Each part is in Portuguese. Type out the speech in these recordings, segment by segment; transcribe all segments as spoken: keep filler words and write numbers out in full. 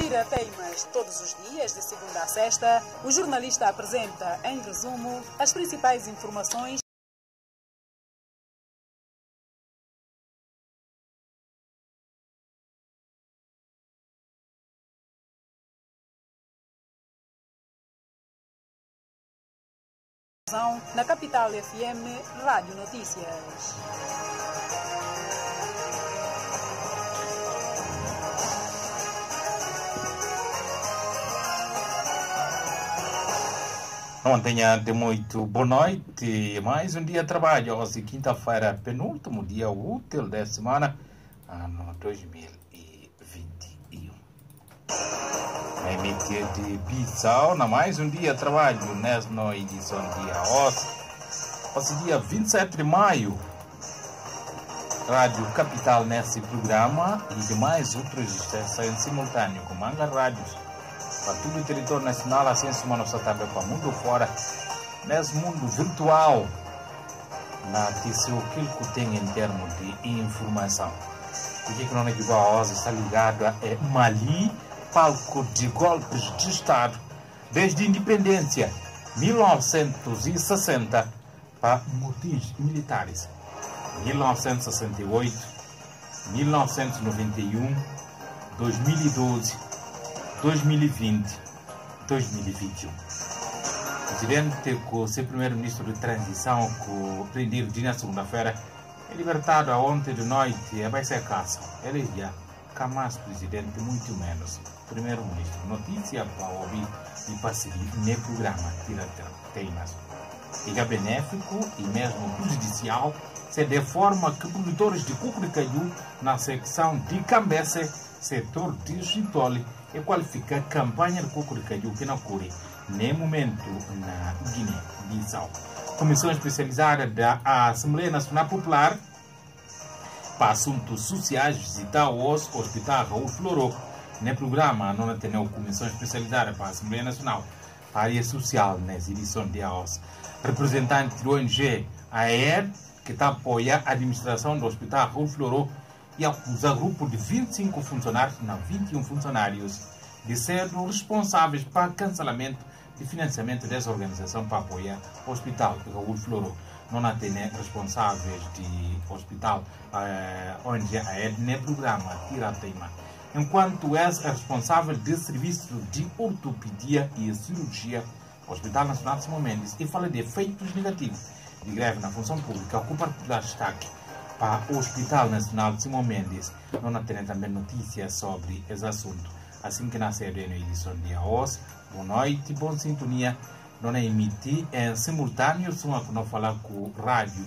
Tira Teimas, todos os dias, de segunda a sexta, o jornalista apresenta, em resumo, as principais informações na Capital F M Rádio Notícias. Não tenha de muito boa noite. Mais um dia de trabalho. Hoje, quinta-feira, penúltimo dia útil da semana, ano dois mil e vinte e um. Na emitia de Bissau, na mais um dia de trabalho, nessa edição dia hoje. Hoje, dia vinte e sete de maio, Rádio Capital nesse programa e demais outras estações em simultâneo, com Manga Rádios. Para todo o território nacional, assim como nós também para o mundo fora, nesse mundo virtual, na T C O que tem em termos de informação. O que não é que hoje está ligado é Mali, palco de golpes de Estado, desde a independência, mil novecentos e sessenta, para motivos militares, mil novecentos e sessenta e oito, mil novecentos e noventa e um, dois mil e doze, dois mil e vinte, dois mil e vinte e um. O presidente, com o seu primeiro-ministro de transição, que prendido na segunda-feira, é libertado ontem de noite e vai ser caça. Ele já, Camas, presidente, muito menos primeiro-ministro. Notícia para ouvir e para seguir no programa Tira Teimas. E é benéfico e mesmo prejudicial, se de forma que produtores de cucuricaju na secção de Cambesse, setor de Chitole, e qualifica a campanha de cucuricaju que não ocorre nem momento na Guiné-Bissau. Comissão especializada da Assembleia Nacional Popular para Assuntos Sociais visita o Hospital Raul Floró. No programa, não tem a Comissão especializada para a Assembleia Nacional para a Área Social nessa edição de hoje. Representante do O N G A E R, que está apoia a administração do Hospital Raul Floró, e acusa grupo de vinte e cinco funcionários, não, vinte e um funcionários, de ser responsáveis para cancelamento de financiamento dessa organização para apoiar o Hospital Raul Floró. Não tem responsáveis de hospital eh, O N G A E R no programa Tira Teima. Enquanto é responsável de serviço de ortopedia e cirurgia, o Hospital Nacional de Simão Mendes, e fala de efeitos negativos de greve na função pública, com particular destaque para o Hospital Nacional de Simão Mendes. Não tem também notícias sobre esse assunto. Assim que nasceu na edição de hoje, boa noite, boa sintonia. Não é emitir em simultâneo, só que não falar com o rádio.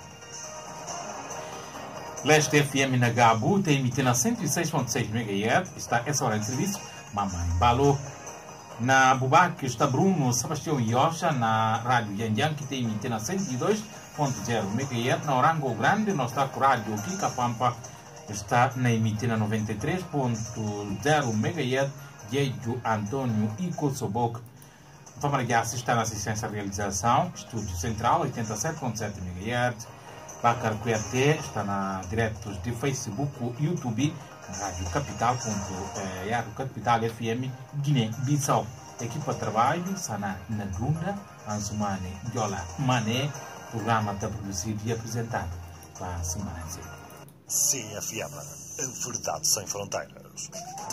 Leste F M na Gabu tem emitido na cento e seis ponto seis megahertz. Está essa hora de serviço. Mamãe Balou. Na Bubaque está Bruno Sebastião Iosha, na Rádio Yanjang, que tem emitido na cento e dois ponto zero megahertz. Na Orango Grande, nós está com a Rádio Kika Pampa, está na emitida noventa e três ponto zero megahertz. Jeju Antônio e Kosobok. Vamos lá, está na assistência à realização. Estúdio Central, oitenta e sete ponto sete megahertz. Bacar Cuiaté está na diretos de Facebook, YouTube, Rádio Capital, ponto, é, Capital F M, Guiné-Bissau. Equipa de trabalho, está na Nadunda, Ansumane, Yola, Mané, programa está produzido e apresentado para a semana de semana. C F M, a verdade sem fronteiras.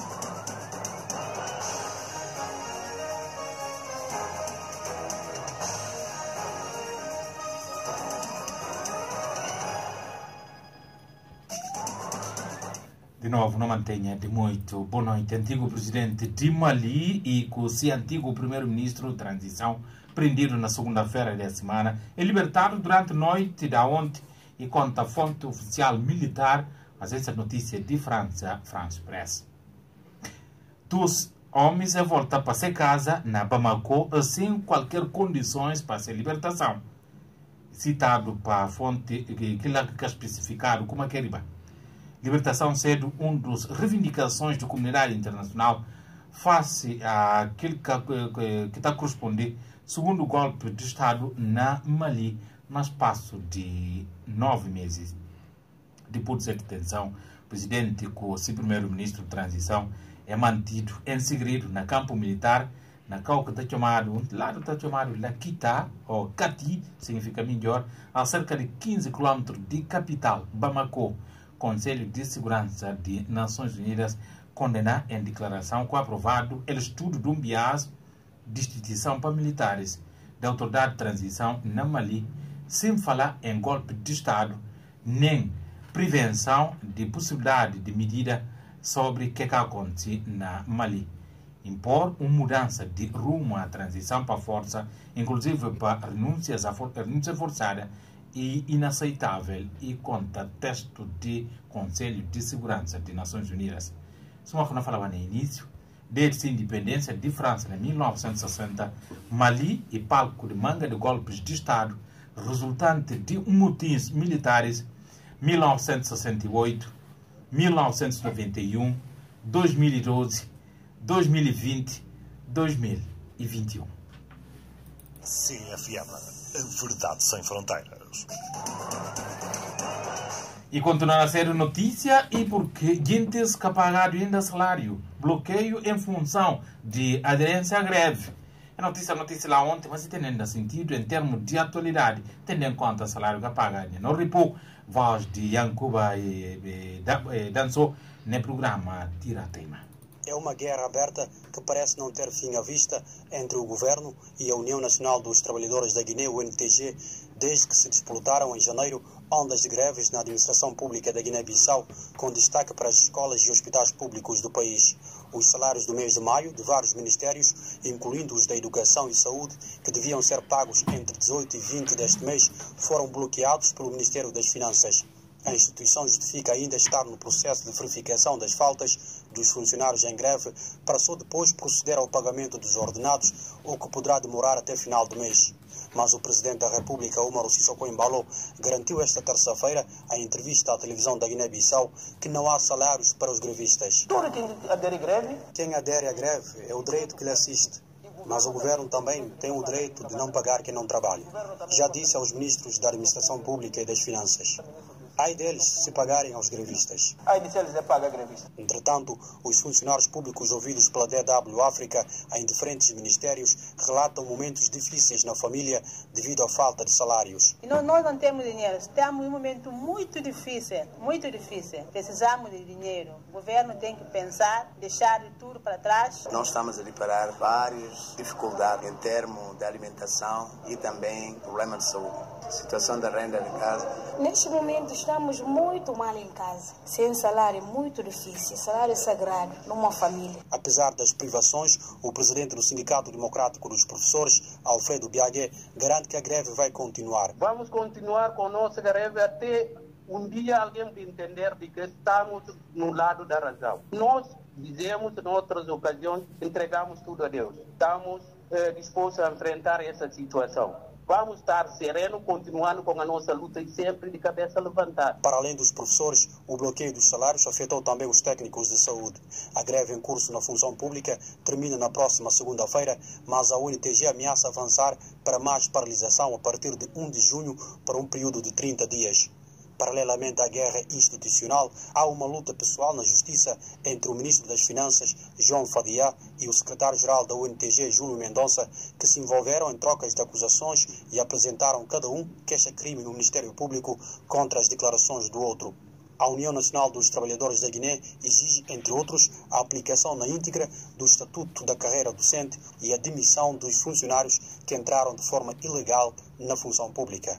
De novo, não mantenha de muito boa noite. Antigo presidente de Mali e com o seu antigo primeiro-ministro de transição, prendido na segunda-feira da semana, é libertado durante a noite da ontem e conta a fonte oficial militar, mas essa notícia de França, France Press. Dos homens é voltar para sua casa na Bamako sem qualquer condições para sua libertação. Citado para a fonte que quer especificar como é que é. Libertação sendo uma das reivindicações da comunidade internacional face àquilo que, que está a corresponder segundo o golpe de Estado na Mali, no espaço de nove meses. Depois de detenção presidente com o primeiro-ministro de transição é mantido em segredo na campo militar, na qual que está chamado, lá está chamado Laquita, ou Cati, significa melhor, a cerca de quinze quilômetros de capital, Bamako. Conselho de Segurança de Nações Unidas condena em declaração que aprovado o estudo de um bias de instituição para militares da autoridade de transição na Mali, sem falar em golpe de Estado, nem prevenção de possibilidade de medida sobre o que acontece na Mali. Impor uma mudança de rumo à transição para a força, inclusive para renúncias à for renúncia forçada e inaceitável e contra texto de Conselho de Segurança de Nações Unidas. Como eu falava no início, desde a independência de França em mil novecentos e sessenta, Mali é palco de manga de golpes de Estado resultante de motins militares mil novecentos e sessenta e oito, mil novecentos e noventa e um, dois mil e doze, dois mil e vinte, dois mil e vinte e um. C F M, a verdade sem fronteiras. E continuar a ser notícia e porque gente que pagado ainda salário, bloqueio em função de aderência à greve. A notícia, a notícia lá ontem, mas tem ainda sentido em termos de atualidade, tendo em conta o salário que paga. No Ripo, voz de Yankuba e, e, e dançou no programa Tira Teima. É uma guerra aberta que parece não ter fim à vista entre o governo e a União Nacional dos Trabalhadores da Guiné, o N T G, desde que se disputaram em janeiro ondas de greves na administração pública da Guiné-Bissau, com destaque para as escolas e hospitais públicos do país. Os salários do mês de maio de vários ministérios, incluindo os da Educação e Saúde, que deviam ser pagos entre dezoito e vinte deste mês, foram bloqueados pelo Ministério das Finanças. A instituição justifica ainda estar no processo de verificação das faltas dos funcionários em greve para só depois proceder ao pagamento dos ordenados, o que poderá demorar até final do mês. Mas o Presidente da República, Umaru Sissoko Embalo, garantiu esta terça-feira, em entrevista à televisão da Guiné-Bissau, que não há salários para os grevistas. Todo quem adere à greve? Quem adere à greve é o direito que lhe assiste. Mas o governo também tem o direito de não pagar quem não trabalha. Já disse aos ministros da Administração Pública e das Finanças. Ai deles se pagarem aos grevistas. Ai de se eles é pagar grevistas. Entretanto, os funcionários públicos ouvidos pela D W África em diferentes ministérios relatam momentos difíceis na família devido à falta de salários. E nós, nós não temos dinheiro, estamos em um momento muito difícil, muito difícil. Precisamos de dinheiro. O governo tem que pensar, deixar tudo para trás. Nós estamos a deparar várias dificuldades em termos de alimentação e também problema de saúde. Situação da renda de casa. Neste momento estamos muito mal em casa. Sem salário é muito difícil. Salário é sagrado numa família. Apesar das privações, o presidente do Sindicato Democrático dos Professores, Alfredo Biagué, garante que a greve vai continuar. Vamos continuar com a nossa greve até um dia alguém entender de que estamos no lado da razão. Nós dizemos em outras ocasiões, entregamos tudo a Deus. Estamos eh, dispostos a enfrentar essa situação. Vamos estar sereno, continuando com a nossa luta e sempre de cabeça levantada. Para além dos professores, o bloqueio dos salários afetou também os técnicos de saúde. A greve em curso na função pública termina na próxima segunda-feira, mas a U N T G ameaça avançar para mais paralisação a partir de um de junho para um período de trinta dias. Paralelamente à guerra institucional, há uma luta pessoal na justiça entre o ministro das Finanças, João Fadiá, e o secretário-geral da U N T G, Júlio Mendonça, que se envolveram em trocas de acusações e apresentaram cada um queixa-crime no Ministério Público contra as declarações do outro. A União Nacional dos Trabalhadores da Guiné exige, entre outros, a aplicação na íntegra do Estatuto da Carreira Docente e a demissão dos funcionários que entraram de forma ilegal na função pública.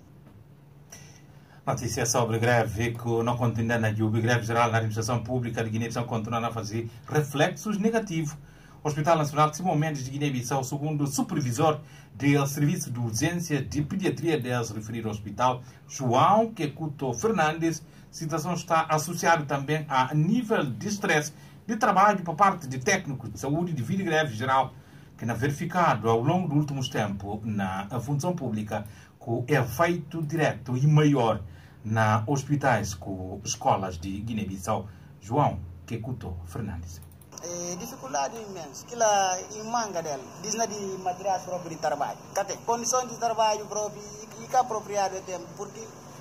Notícia sobre greve que não continua na Juba. Greve geral na administração pública de Guiné-Bissau continua a fazer reflexos negativos. O Hospital Nacional de Simão Mendes de Guiné-Bissau, segundo o supervisor do Serviço de Urgência de Pediatria desse referido hospital, João Quecuto Fernandes, a situação está associada também a nível de estresse de trabalho por parte de técnicos de saúde devido à greve geral, que é verificado ao longo dos últimos tempos na função pública, com efeito direto e maior na hospitais com escolas de Guiné-Bissau. João Quecuto Fernandes. É, dificuldade imensa. Que lá em manga dela, diz na de materiais próprios de trabalho. Cate, condições de trabalho próprio e que apropriado é tempo, porque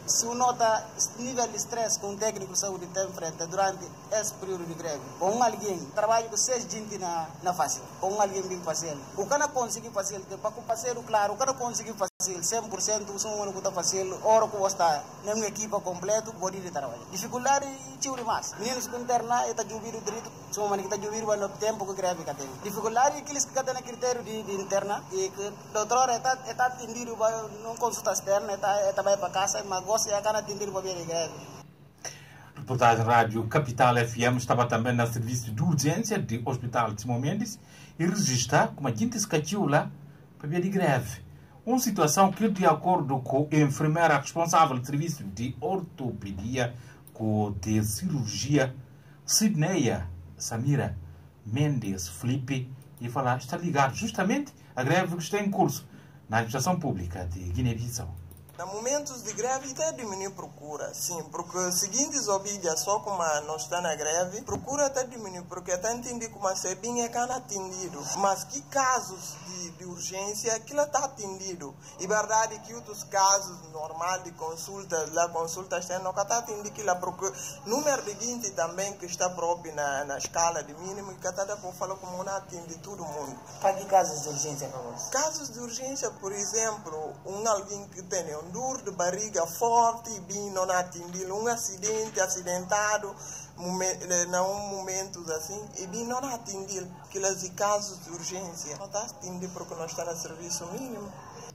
se o nota nível de estresse com o técnico de saúde tem frente durante esse período de greve, com um alguém trabalha com seis gente na, na fácil, com um alguém bem fácil. O que não conseguir fazer, para o parceiro, claro, o que não conseguir fazer cem por cento, o que está fazendo, hora que está numa equipa completa, pode ir trabalhar. Dificuldade tio demais. Meninos que interna, está jovendo direito, são meninos que está jovendo no tempo que greve que tem. Dificuldade aqueles que têm critério de, de interna, e que o doutor está está atendido, não consulta externa, está está vai para casa, mas gosta de estar atendido para ver a greve. Reportagem Rádio Capital F M estava também no serviço de urgência do Hospital Simão Mendes e registra como a gente se caiu lá para ver a greve. Uma situação que, de acordo com a enfermeira responsável do serviço de ortopedia com de cirurgia, Sidneia Samira Mendes Felipe, e falar, está ligado justamente à greve que está em curso na administração pública de Guiné-Bissau. Em momentos de greve até diminui a procura, sim, porque seguintes obrigas só como nós está na greve, procura até diminuir, porque até entendi como a bem é que não atendido, mas que casos de, de urgência aquilo está atendido, e verdade que outros casos normais de consulta, lá consulta está não está atendido aquilo, porque número de gente também que está próprio na, na escala de mínimo, que está por falar como não atende todo mundo. Para que casos de urgência para você? Casos de urgência, por exemplo, um alguém que tem um dor de barriga forte e bem não atendido, um acidente, acidentado, não momentos assim, e bem não atendido, aqueles casos de urgência, não está atendido porque não está no serviço mínimo.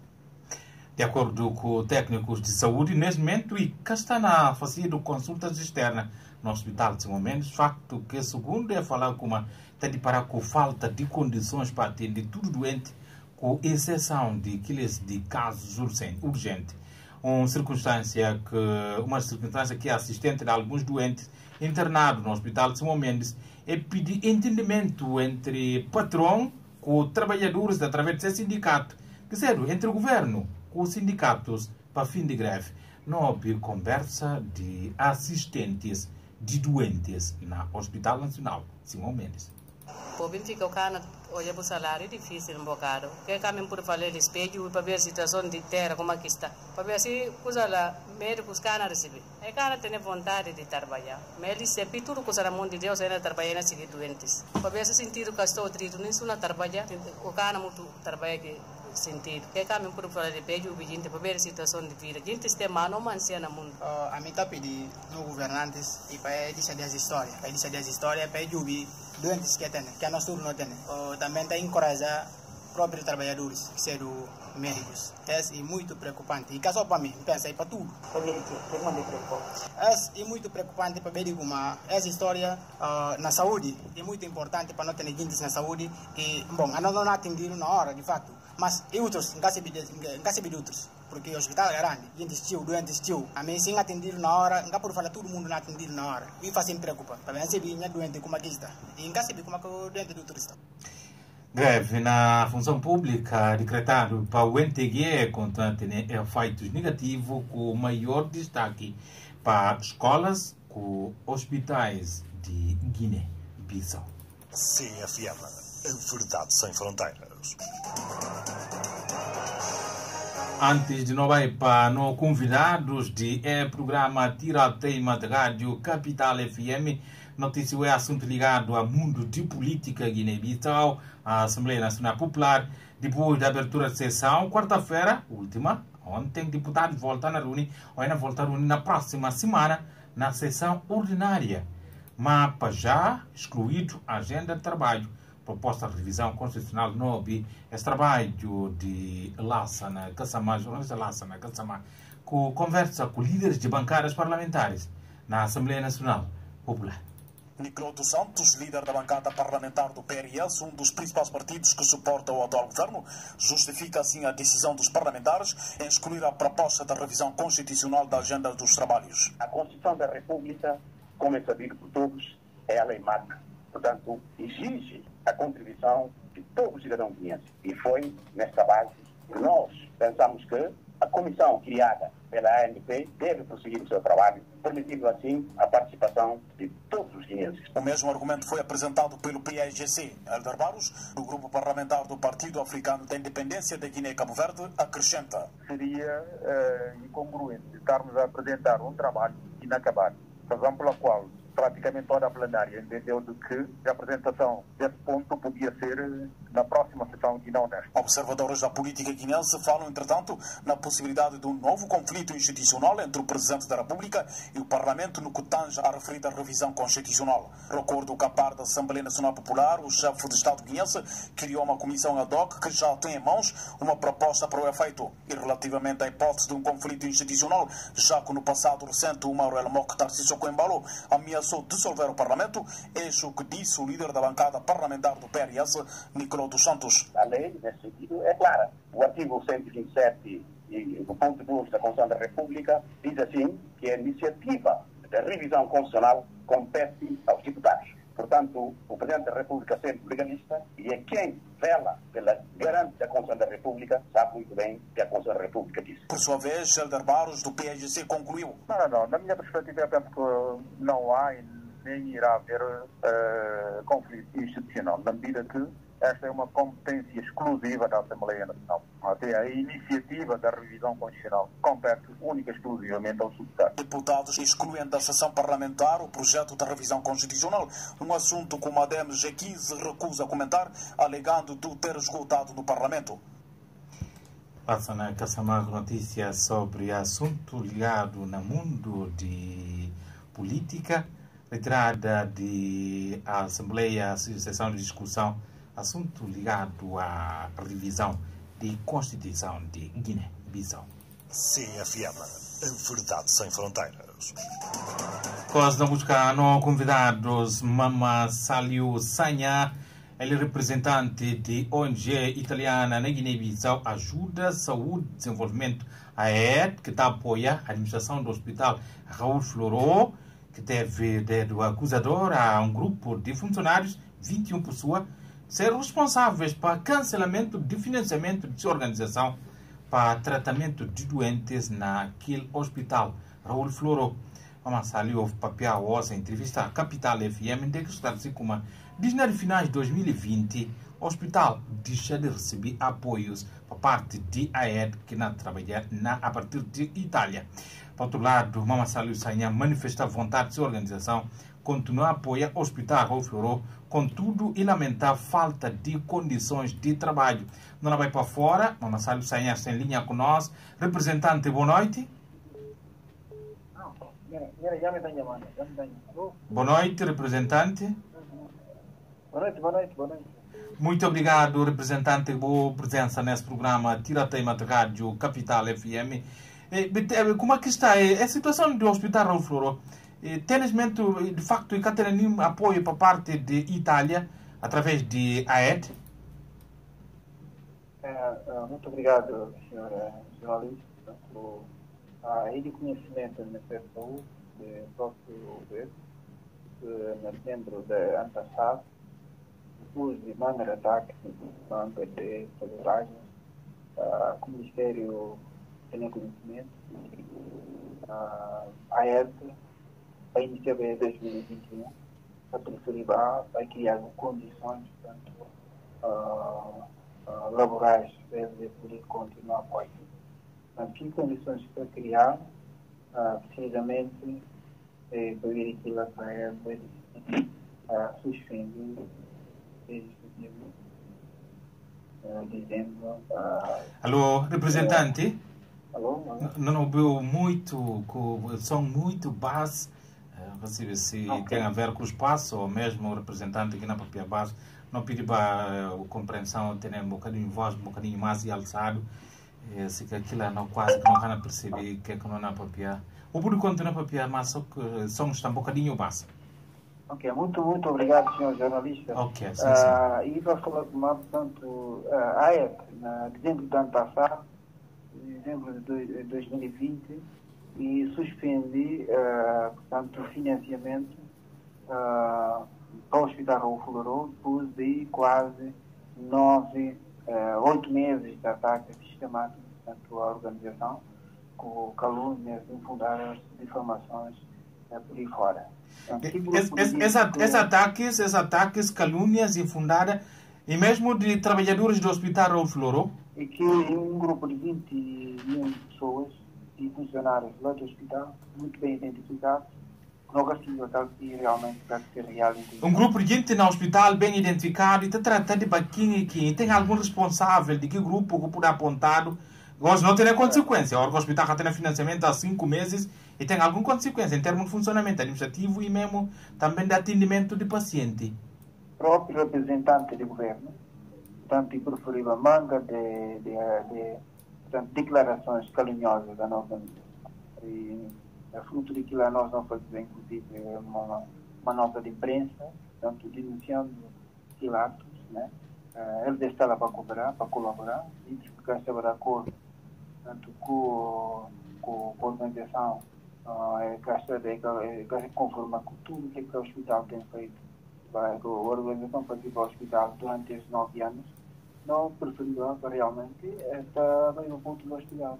De acordo com técnicos de saúde, neste momento, e que está na fazendo consultas externas no Hospital de Simão Mendes, facto que, segundo é falar com uma, está de parar com falta de condições para atender tudo doente, com exceção de aqueles de casos urgentes. Uma circunstância que, uma circunstância que é assistente de alguns doentes internados no Hospital de Simão Mendes é pedir entendimento entre patrão com trabalhadores através desse sindicato, que sério, entre o governo com os sindicatos para fim de greve. Não houve conversa de assistentes de doentes no Hospital Nacional Simão Mendes. O bem fica o cana olha para o salário difícil um bocado. Que caminho por fazer espelho para ver a situação de terra como aqui está. Para ver se coisa lá médicos cana receber. É cana tem vontade de trabalhar. Mas ele sempre tudo coisa na mão de Deus ainda trabalhar na seguir doentes. Para ver se sentido que estou trito nem só trabalhar. O cana muito trabalha que sentido. Que caminho por fazer espelho o gente para ver a situação de vida. Gente tem mano mancia na mundo. A mim está pedindo no governantes e para deixar as histórias. Para deixar as histórias para jubir doentes que tem, que a nossa não tem. Também está encorajar próprios trabalhadores, que são médicos. É muito preocupante. E só para mim, pensa aí para tudo. É muito preocupante para ver como essa história uh, na saúde é muito importante para não ter gente na saúde que, bom, não não atendido na hora, de fato. Mas e outros, não cabe de outros. Porque o hospital é grande, gente estio, doentes estio. A mim, sem atendido na hora, não por falar todo mundo não atendido na hora. E faz me preocupa. Para ver se minha doente como aqui está. E não sabe como é o doente do turista. Greve na função pública decretado para o N T G contra efeitos negativos com maior destaque para escolas com hospitais de Guiné-Bissau. C F M, a verdade sem fronteiras. Antes de não vai para no convidados de é, programa Tira Teima de Rádio Capital F M, notícia é assunto ligado ao mundo de política Guiné-Bissau, a Assembleia Nacional Popular, depois da abertura de sessão, quarta-feira, última, ontem, deputados voltam a reunir, ou ainda voltam a reunir na próxima semana, na sessão ordinária. Mapa já excluído a agenda de trabalho. Proposta de revisão constitucional nove, esse trabalho de Lassana Kassamá, jornalista Lassana Kassamá, com conversa com líderes de bancadas parlamentares na Assembleia Nacional Popular. Nicolo dos Santos, líder da bancada parlamentar do P R S, um dos principais partidos que suportam o atual governo, justifica assim a decisão dos parlamentares em excluir a proposta da revisão constitucional da agenda dos trabalhos. A Constituição da República, como é sabido por todos, é a lei magna. Portanto, exige a contribuição de todo o cidadão guineense. E foi nesta base que nós pensamos que a comissão criada pela A N P deve prosseguir o seu trabalho, permitindo assim a participação de todos os guineenses. O mesmo argumento foi apresentado pelo P A G C. Hélder Barros, do grupo parlamentar do Partido Africano da Independência da Guiné e Cabo Verde, acrescenta. Seria uh, incongruente estarmos a apresentar um trabalho inacabado, razão pela qual praticamente toda a plenária entendeu de que a apresentação desse ponto podia ser na próxima sessão e não nesta. Observadores da política guinense falam, entretanto, na possibilidade de um novo conflito institucional entre o Presidente da República e o Parlamento no que tange à referida revisão constitucional. Recordo que a par da Assembleia Nacional Popular, o chefe de Estado guinense criou uma comissão ad hoc que já tem em mãos uma proposta para o efeito. E relativamente à hipótese de um conflito institucional, já que no passado recente o Mauro El Moc Tarcísio Coembalo ameaçou dissolver o Parlamento, eis o que disse o líder da bancada parlamentar do P R S, Nicolau dos Santos. A lei, nesse sentido, é clara. O artigo cento e vinte e sete, e o ponto dois da Constituição da República, diz assim que a iniciativa da revisão constitucional compete aos deputados. Portanto, o Presidente da República, sendo legalista, e é quem vela pela garante da Constituição da República, sabe muito bem o que a Constituição da República diz. Por sua vez, Hélder Barros, do P A G C, concluiu. Não, não, não. Na minha perspectiva, eu penso que não há e nem irá haver uh, conflito institucional, na medida que esta é uma competência exclusiva da Assembleia Nacional. Até a iniciativa da revisão constitucional compete única e exclusivamente aos deputados. Deputados excluem da sessão parlamentar o projeto da revisão constitucional, um assunto que o Madem G quinze recusa a comentar, alegando de ter esgotado no Parlamento. Passa na Caçamar notícia sobre assunto ligado no mundo de política, retirada de Assembleia, sessão de discussão, assunto ligado à revisão de Constituição de Guiné-Bissau. C F M, a verdade sem fronteiras. Costa buscar no convidados Mama Saliu Sanha, ele é representante de O N G italiana na Guiné-Bissau, Ajuda Saúde e Desenvolvimento, a E D, que está a apoiar a administração do Hospital Raul Floró, que teve do acusador a um grupo de funcionários, vinte e uma pessoas, ser responsáveis para cancelamento de financiamento de sua organização para tratamento de doentes naquele hospital Raul Floró. Vamos ali houve papel hoje em entrevista à Capital F M, em que esclarece como diz nas finais de dois mil e vinte o hospital deixa de receber apoios por parte de A E D, que não trabalha na, a partir de Itália. Por outro lado, Mama Saliu Sanha manifesta a vontade de sua organização continuar a apoiar o Hospital Raul Floró, contudo, e lamentar a falta de condições de trabalho. Não vai para fora, Mama Saliu Sanha está em linha conosco. Representante, boa noite. Boa noite, representante. Boa noite, boa noite, boa noite. Muito obrigado, representante, boa presença nesse programa Tira Tema de Rádio Capital F M. Como é que está a situação do Hospital Raul Floró? Tem de facto que tem nenhum apoio por parte de Itália através de A E D? É, muito obrigado, senhora jornalista, por a reconhecimento do Ministério da Saúde do próprio governo, que no dezembro do ano passado, depois de maneira ataque no âmbito de sabotagem, uh, o Ministério tem conhecimento, uh, a E D, a iniciativa de dois mil e vinte e um, a Preferibar vai criar condições, portanto, uh, uh, laborais para poder continuar a apoio. Mas que condições para criar, uh, precisamente, é, para ver aquilo que a E D uh, suspende desde uh, dezembro. Uh, Alô, representante? Uh, alô, alô? Não ouviu muito, com som muito baixo. Se, se okay. Tem a ver com o espaço, ou mesmo o representante aqui na própria base, não pedi para a compreensão, ter um bocadinho de voz, um bocadinho mais alçado, se que aquilo não quase que não vai perceber que é que não é própria. O público continua própria, mas só que o som está um bocadinho baixo. Ok, muito, muito obrigado, senhor jornalista. Ok, sim, sim. Uh, e para falar com mais, portanto, uh, a E D, na dezembro do ano passado, dezembro de dois mil e vinte, e suspende, uh, portanto, o financiamento uh, para o Hospital Raul Floró depois de quase nove, uh, oito meses de ataque sistemático portanto, a organização, com calúnias infundadas, difamações é, por aí fora. Esses ataques, esses ataques, calúnias infundadas, e mesmo de trabalhadores do Hospital Raul Floro? E que um grupo de vinte e uma pessoas e funcionários lá do hospital, muito bem identificados, não conseguiu e realmente para ser real. Um grupo de gente no hospital bem identificado e te trata de baquinho aqui. Tem algum responsável de que grupo que pode apontado? Hoje não tem consequência. O hospital já tem financiamento há cinco meses e tem alguma consequência em termos de funcionamento administrativo e mesmo também de atendimento de paciente. O próprio representante do governo, portanto, e preferiu a manga de, de, de portanto, declarações caluniosas da nossa e é fruto daquilo nós não fazemos, inclusive, uma, uma nota de imprensa, portanto, denunciando aqueles atos, né? Uh, ele está lá para cooperar, para colaborar, e que estava de acordo, tanto com, com, com a organização, uh, é, que está de conforme com tudo que, que o hospital tem feito. Vai, a organização fazia para o hospital durante esses nove anos, não preferiu realmente estar bem no ponto do hospital.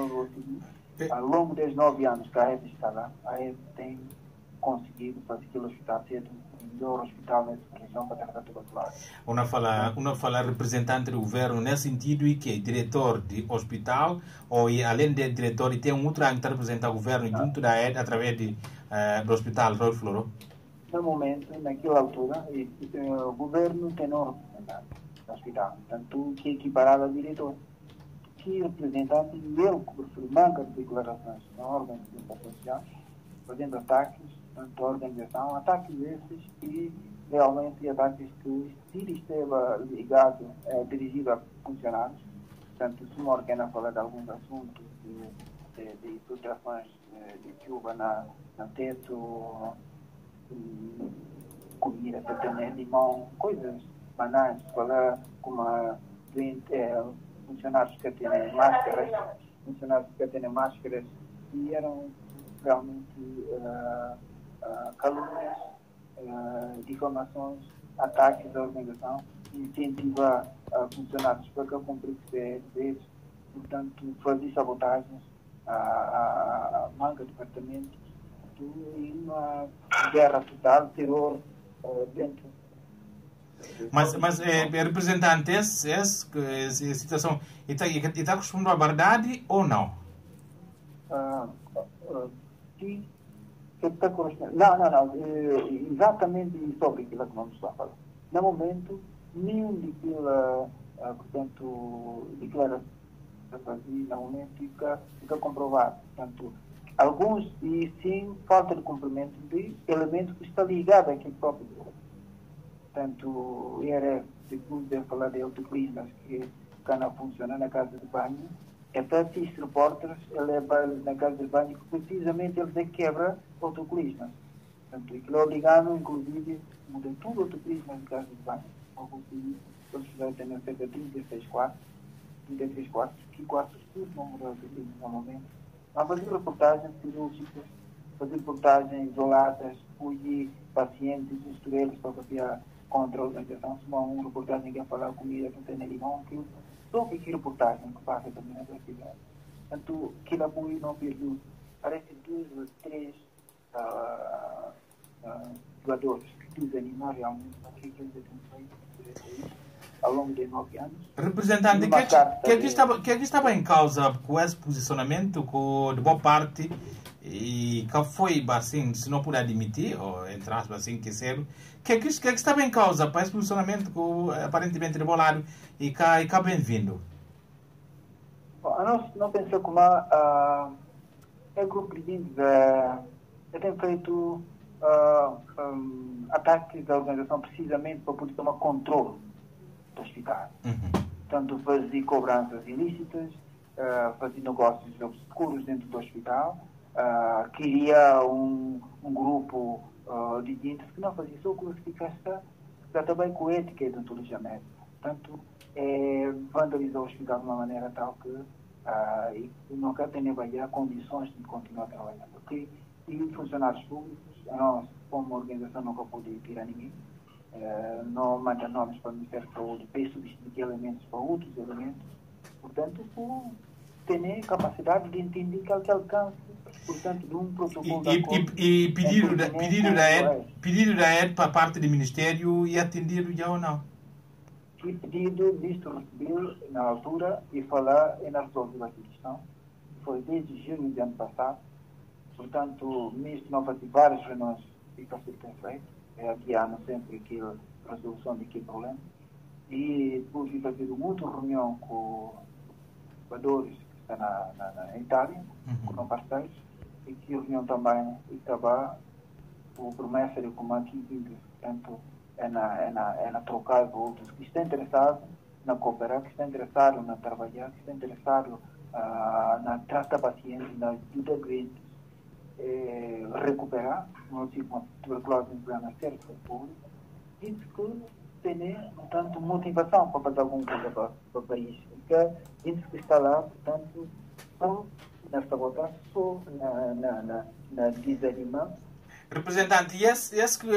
Ao longo desses nove anos que a rede está lá, a rede tem conseguido fazer aquele hospital ser o melhor hospital nessa região para tratar todo o lado. Uma fala, uma fala representante do governo nesse sentido e que é diretor de hospital ou além de diretor e tem um outro que representa o governo ah. junto da rede através de, uh, do hospital Raul Floro? No momento, naquela altura, e, e, o governo tem um representante do hospital, tanto que é equiparado ao diretor. Que representante e ele que manca de declarações na organização social, fazendo ataques, tanto a organização, ataques esses e realmente ataques que se esteve ligado, é, dirigido a funcionários, portanto, se uma organa falar de alguns assuntos de, de, de filtrações de, de chuva na, na teto, comida, tetane, limão, coisas banais, falar como a doente, é, funcionários que têm máscaras, funcionários que têm máscaras e eram realmente uh, uh, calúnias, uh, difamações, ataques à organização, incentivar uh, funcionários para que cumprissem deveres, portanto, fazer sabotagens à, à manga de departamentos e uma guerra total, terror uh, dentro. Mas, mas é, representante, essa, essa, essa situação está tá acostumado à verdade ou não? Uh, uh, que, que está correspondendo. Não, não, não. É, exatamente sobre aquilo que vamos estar falando. No momento, nenhum daquela, uh, portanto, declaração que fazia, no momento, fica, fica comprovado. Portanto, alguns, e sim, falta de cumprimento de elementos que está ligado àquele próprio grupo. Portanto, o I R F, depois de falar de autoclismas que não funciona na casa de banho, é para esses repórteres, ele é na casa de banho, que precisamente eles é que quebra autoclismas. Portanto, aquilo é obrigado, inclusive, mudar tudo autoclismas na casa de banho. Eles fizeram ter cerca de trinta e seis quartos, trinta e seis quartos, que quartos tudo não mudam autoclismas no momento. Mas fazer reportagens cirúrgicas, fazer reportagens isoladas, fugir pacientes, estureiros para copiar contra a organização, se não uma reportagem que quer falar comida que não tem limão, aquilo, só que que reportagem que passa também na cidade. Portanto, aquele apoio não perdeu. Parece dois ou três uh, uh, jogadores que desanimam realmente o que eles têm feito ao longo de nove anos. Representante, o que, que, que, estava, que estava em causa com esse posicionamento com, de boa parte e que foi, assim, se não puder admitir, ou entre aspas, assim, que ser, que, que, que estava em causa para esse posicionamento com, aparentemente de bolado e que, e que bem-vindo? Nós não pensamos como a é grupo de índios é, tem feito uh, um, ataques da organização precisamente para poder tomar controle do hospital. Uhum. Tanto fazer cobranças ilícitas, uh, fazer negócios obscuros dentro do hospital, uh, queria um, um grupo uh, de índios que não fazia só classificação, já também com ética e deontologia médica. Portanto, é, vandalizar o hospital de uma maneira tal que uh, e não quer ter nem condições de continuar trabalhando. Porque e funcionários públicos, nós, como organização, nunca podemos tirar ninguém. Uh, não manda nomes para o Ministério da Saúde, para substituir elementos para outros elementos. Portanto, por tem capacidade de entender que ele alcance, portanto, de um protocolo e, e, e pedido da pedido da E D, pedido da E D para a parte do Ministério e atendido já ou não? Que pedido visto receber na altura e falar e não resolveu a questão. Foi desde junho do ano passado. Portanto, o ministro não faz várias reuniões e que se tem feito. É aqui há sempre aquela resolução daquele problema. E depois de fazer uma outra reunião com jogadores que estão na, na, na Itália, uhum. com parceiros, e que a reunião também estava com promessa de como aqui, portanto, é na, é na, é na trocar com outros que estão interessados na cooperar, que estão interessados na trabalhar, que estão interessados uh, na tratar pacientes, na ajuda doentes, eh, recuperar, não sei como tuberculose em plena certa pública, diz que tem, portanto, motivação para fazer alguma coisa para, para o país. Porque diz que está lá, portanto, só nesta votação, só na, na, na, na desanimar. Representante, e essa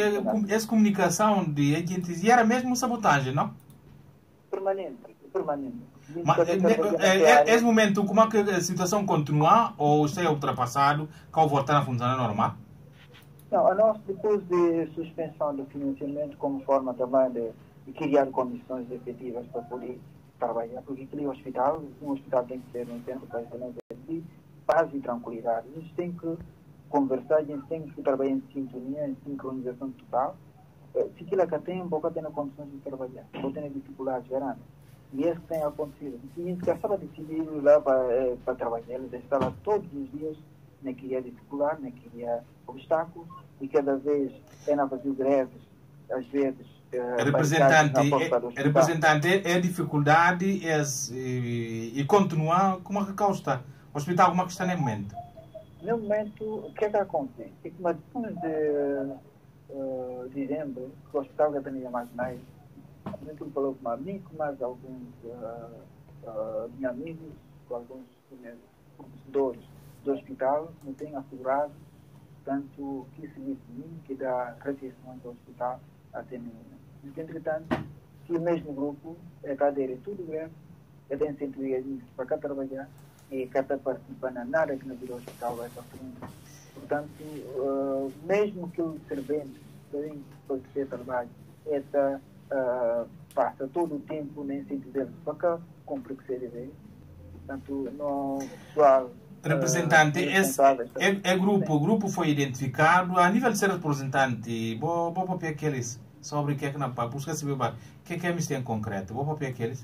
comunicação de agentes era mesmo sabotagem, não? Permanente, permanente. Mas, é, é, esse momento, como é que a situação continua ou está ultrapassado, que ao voltar a funcionar normal? Não, a nós, depois de suspensão do financiamento, como forma também de, de criar condições efetivas para poder trabalhar, porque aquele hospital, um hospital tem que ser um centro para excelência de paz e tranquilidade. A gente tem que conversar, a gente tem que trabalhar em sintonia, em sincronização total. Se aquilo que tem, boca tem condições de trabalhar, boca tem dificuldades grandes. E isso tem acontecido. A gente estava decidido lá para, para trabalhar, eles estavam todos os dias naquela dificuldade, naquele obstáculo, e cada vez é na fazer greves, às vezes. Uh, representante, é, representante, é a dificuldade é, e, e continuar, como é que cá está? O hospital, como é que está no momento? No momento, o que é que acontece? É que depois de uh, dezembro, o hospital já tinha mais mais. Eu falou com um amigo, mais alguns uh, uh, amigos, com alguns professores do hospital, não têm assegurado, tanto que serviço de mim, que dá recepção do hospital até mim. Entretanto, que o mesmo grupo é cadeira tudo grande, é tem sempre isso para cá trabalhar e cá está participando na nada que no do hospital vai para frente. Portanto, uh, mesmo que o servente também pode ser trabalho, essa uh, passa todo o tempo nem sentido deles para cá, cumpre o que se deve. Portanto, não pessoal. Representante, uh, esse é, é grupo, o grupo foi identificado a nível de ser representante. Vou vou para aqueles sobre o que é que não pode buscar saber o que é que é isso em concreto. Vou para aqueles.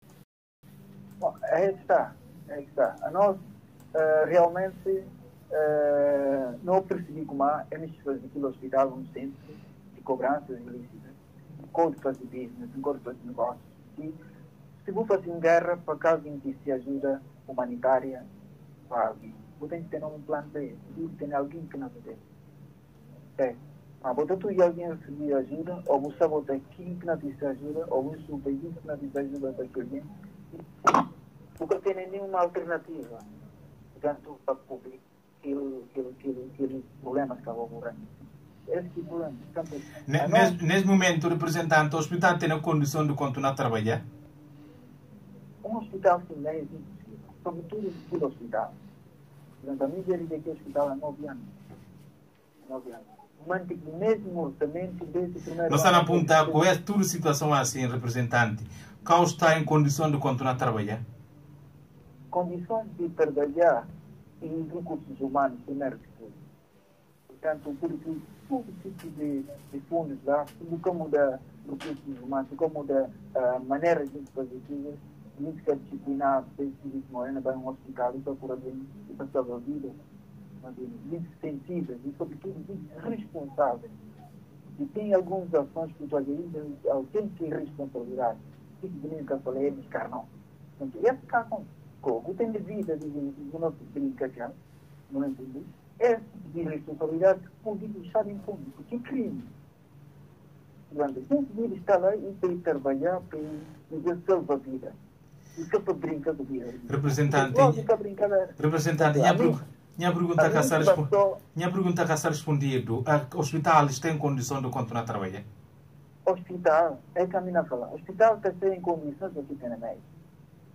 Bom, aí está, aí está. A nós uh, realmente uh, não percebi como é fazer aquele hospital um centro de cobranças ilícitas, código de fazer business, um código de fazer negócios. E se vou fazer uma guerra para que alguém que se ajuda humanitária para alguém, vou ter que ter um plano B, vou ter alguém que não tem. É. Mas botar tu e alguém receber ajuda, ou você botar quem que não te ajuda, ou você botar quem que não te ajuda para alguém, porque não tem nenhuma alternativa. Portanto, para cobrir aqueles problemas que estavam ocorrendo. Esse tipo de problema. Portanto, nesse, nesse momento, o representante do hospital tem a condição de continuar a trabalhar? Um hospital sem lei é impossível, sobretudo no hospital. Portanto, a minha gerida aqui no hospital há nove anos. Nove anos. Mantigo o mesmo orçamento desde o primeiro ano. Nós estamos a apontar com essa toda situação assim, representante. Qual está em condição de continuar a trabalhar? Condições de trabalhar em recursos humanos, primeiro que tudo. Portanto, porque todo tipo de, de fundos lá, como da recursos humanos, como da uh, maneira de fazer coisas, muito que é disciplinado, desde que morena vai a um hospital e procura bem e para salvar vidas. Muito sensíveis e, sobretudo, muito responsáveis. E tem algumas ações que eu tenho que ter responsabilidade. Tipo de mim que eu falei, é buscar não. Portanto, esse caso, como tem de vida de uma brincadeira, não entendi, esse de responsabilidade que pode deixar em público, que é crime. Portanto, tem que estar lá e tem que trabalhar para salvar a vida. E que para brincar com a vida. Representante, representante, minha pergunta que está minha pergunta que está respondido, o hospital está em condição de continuar a trabalhar? Hospital, é que a minha fala, hospital está em condições de ter médico.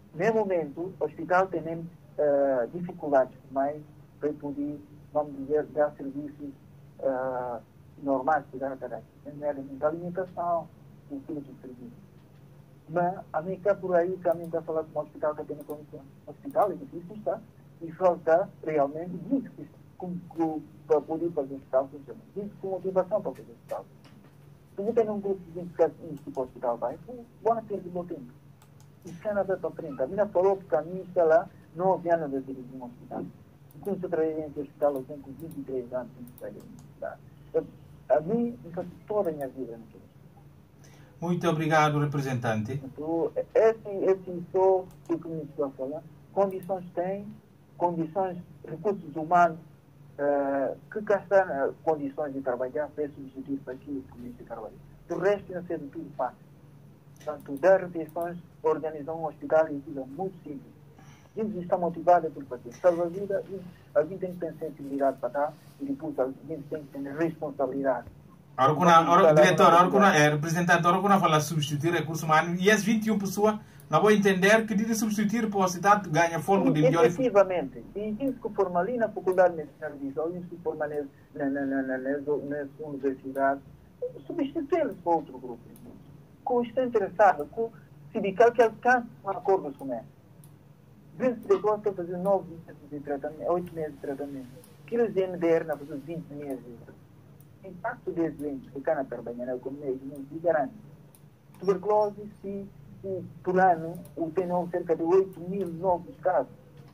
No momento, o hospital tem uh, dificuldades mais para poder, vamos dizer, dar serviços uh, normais de caráter, nomeadamente alimentação, e tudo de serviço. Mas a mim está por aí, que a mim está falando com o hospital que tem condições. O hospital é difícil, está? E falta realmente muito para poder fazer o hospital funcionar. Muito com motivação para fazer o hospital. Se você tem um grupo de vinte que o hospital vai, bom ter de bom tempo. E se não vai para frente. A minha falou que a mim está lá nove anos de dirigir um hospital. E quando eu trabalhei nesse hospital, eu tenho vinte e três anos de trabalhar no hospital. A mim, eu faço toda a minha vida naquilo. Muito obrigado, representante. Então, esse, esse só o que me estou a falar. Condições tem, condições, recursos humanos, uh, que gastam uh, condições de trabalhar para substituir para aquilo que me trabalha. Do resto, não sei de tudo fácil. Portanto, dar refeições, organizar um hospital e tudo é muito simples. A gente está motivado por fazer. Salva a vida, a gente tem que ter sensibilidade para dar e depois a gente tem que ter responsabilidade. Ora, ora, diretor, ora, é, representante, ora, quando fala substituir recursos humanos, e as vinte e uma pessoas, não vou entender que de substituir para a cidade ganha fôlego de melhor. Efetivamente, e isso que forma ali na faculdade de medicina visual, isso que forma nas, nas, nas, nas universidades, substituir-los para outro grupo. Com está interessado, com sindical que alcança um acordo com ele. vinte pessoas estão fazendo nove meses de tratamento, oito meses de tratamento. Aqueles de M D R não fazem vinte meses. O impacto desses doentes que estão a trabalhar na economia não se garante. Tuberculose, se, se por ano, tem cerca de oito mil novos casos.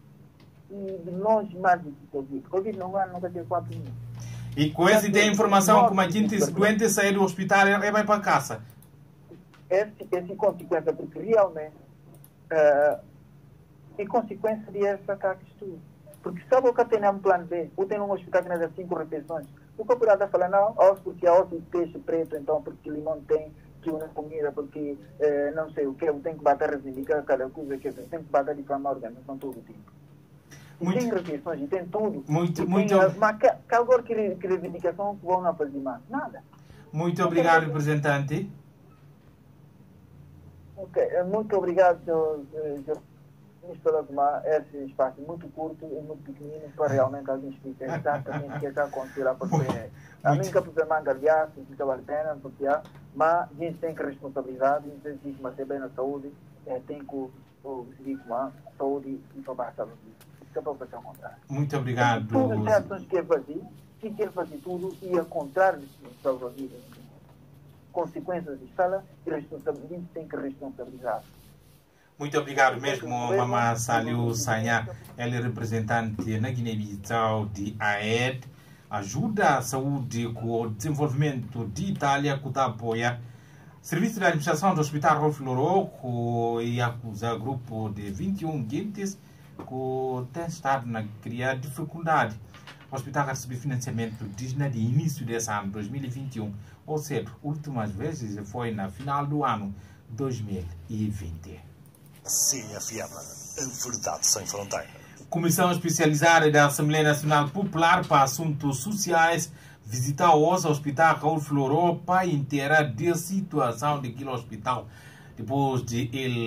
E de longe mais do que Covid. Covid não há, nunca tem quatro mil. E com esse tem informação como a gente doente sair do hospital e vai para casa. Esse, esse consequência, porque realmente uh, é consequência de esse ataque tudo. Porque sabe o que tem um plano B? Ou tem um hospital que não dá cinco refeições. O procurado fala, não, ó, porque há outro peixe preto, então, porque limão tem que uma comida, porque eh, não sei o que, eu tenho que bater a reivindicar cada coisa que eu tenho, tenho que bater de difamar a organização todo o tempo. E muito, tem refeições, e tem tudo. Muito, e muito. Tem, mas que, que agora que, que reivindicação que vão não fazer mais? Nada. Muito obrigado, representante. Ok, muito obrigado, senhor Ministro Tomar. Esse espaço é muito curto e muito pequenino para realmente alguém explicar exatamente o que está acontecendo lá, porque a mim que a manga, aliás, fica vale a pena, porque há, mas a gente tem que responsabilidade, a gente tem que manter bem na saúde, é, tem que seguir com a saúde e para passar isso. Isso é para fazer o contrário. Muito obrigado. Tudo as ações que quer fazer, se quer fazer tudo e ao contrário de salvar vidas. Consequências de sala e responsabilidade tem que responsabilizar. Muito obrigado mesmo, Mama Saliu Sanha, ele é representante na Guiné-Bissau de A E D, ajuda a saúde com o desenvolvimento de Itália, que apoia Serviço de Administração do Hospital Raul Floró, que acusa grupo de vinte e um guintes que tem estado na criar dificuldade. O hospital recebeu financiamento desde o início desse ano, dois mil e vinte e um, ou seja, últimas vezes foi na final do ano dois mil e vinte. C F M, a verdade sem fronteira. Comissão especializada da Assembleia Nacional Popular para Assuntos Sociais visitou hoje o Hospital Raul Floró para inteirar a situação daquele hospital. Depois de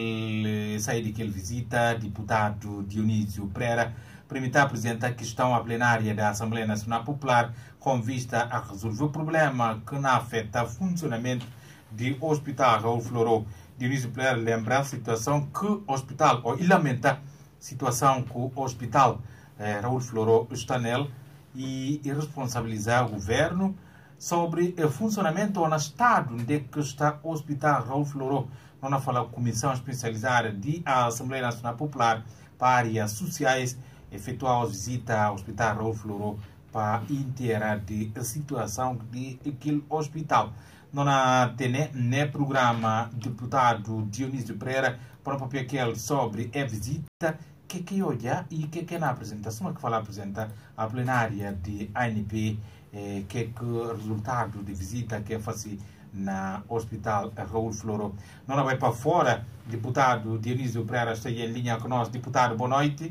ele sair daquela visita, deputado Dionísio Pereira permitiu apresentar a questão à plenária da Assembleia Nacional Popular com vista a resolver o problema que não afeta o funcionamento do Hospital Raul Floró. Dionísio Pereira lembra a situação que o hospital, ou ele lamenta a situação que o hospital eh, Raul Floró está nele e, e responsabilizar o governo sobre o funcionamento ou no estado onde que está o hospital Raul Floró. Nós falamos da Comissão Especializada da Assembleia Nacional Popular para áreas sociais efetuar a visita ao hospital Raul Floró para inteirar a situação daquele hospital. Nós temos no programa deputado Dionísio Pereira para aquele sobre a visita que que olha e que que na apresentação que fala apresenta a plenária de A N P eh, que que resultado de visita que faz na hospital Raul Floró. Nós vai para fora, deputado Dionísio Pereira está em linha conosco. Deputado, boa noite.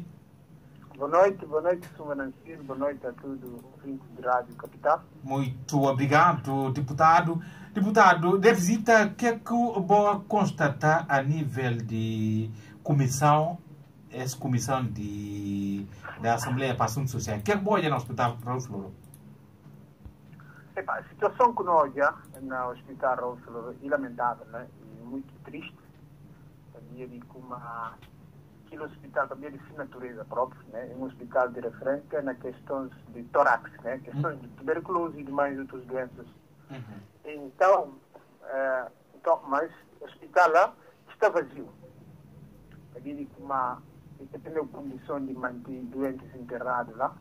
Boa noite, boa noite, senhor Nancy, boa noite a todo o ouvinte de Rádio Capital. Muito obrigado, deputado. Deputado, de visita, o que é que vou constatar a nível de comissão, essa comissão de, da Assembleia para Assuntos Sociais. O que é que boia no Hospital Raul Floro? Epa, a situação que nós já no Hospital Raul Floro é lamentável, né? E muito triste. Sabia de como aquele hospital também é de sua natureza própria, né? É um hospital de referência na questões de tórax, né? Questões de tuberculose e demais outras doenças. Uhum. Então, é, então, mas o hospital lá está vazio. Sabia de como ele tem a condição de manter doentes internados lá.